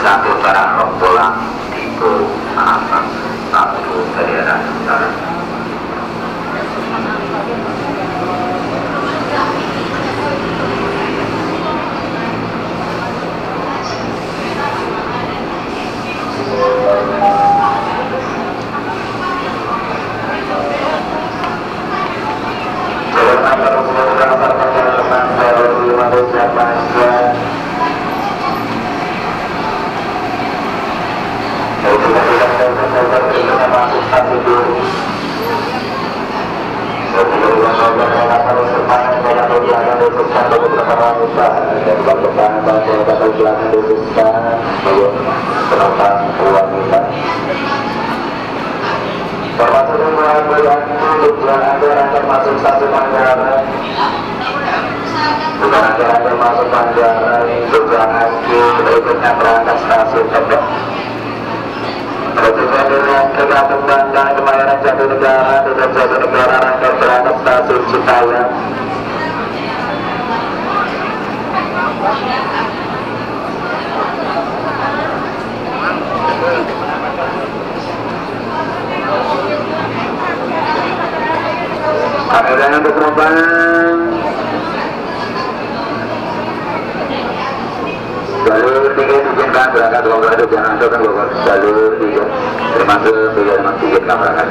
satu barang rombolan tipe apa satu dari arah utara. Masuk stasiun Manggarai, bukan ada masuk Manggarai, tujuan akhir berikutnya berangkat stasiun Tebet. Tujuan yang ke Kampung Bandar, Kemayoran Jatinegara, tujuan Jatinegara rangkaian berangkat stasiun Citayam. Kemudian untuk perubahan jalur 3 diizinkan berangkat Bogor, jangan masukkan Bogor. Jalur 3 termasuk 3 diizinkan berangkat.